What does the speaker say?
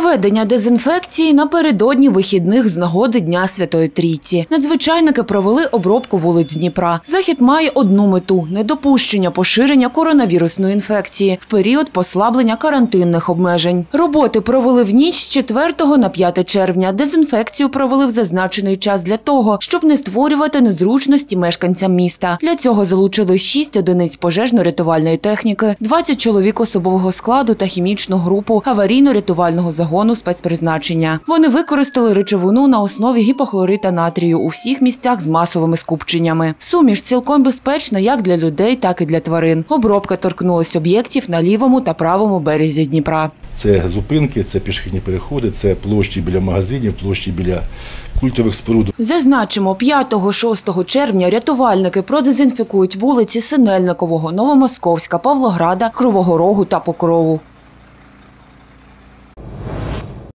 Проведення дезінфекції напередодні вихідних з нагоди Дня Святої Трійці. Надзвичайники провели обробку вулиць Дніпра. Захід має одну мету – недопущення поширення коронавірусної інфекції в період послаблення карантинних обмежень. Роботи провели в ніч з 4 на 5 червня. Дезінфекцію провели в зазначений час для того, щоб не створювати незручності мешканцям міста. Для цього залучили 6 одиниць пожежно-рятувальної техніки, 20 чоловік особового складу та хімічну групу аварійно-рятувального загону спецпризначення. Вони використали речовину на основі гіпохлорита натрію у всіх місцях з масовими скупченнями. Суміш цілком безпечна як для людей, так і для тварин. Обробка торкнулась об'єктів на лівому та правому березі Дніпра. Це зупинки, це пішохідні переходи, це площі біля магазинів, площі біля культових споруд. Зазначимо, 5-6 червня рятувальники продезінфікують вулиці Синельникового, Новомосковська, Павлограда, Кривого Рогу та Покрову.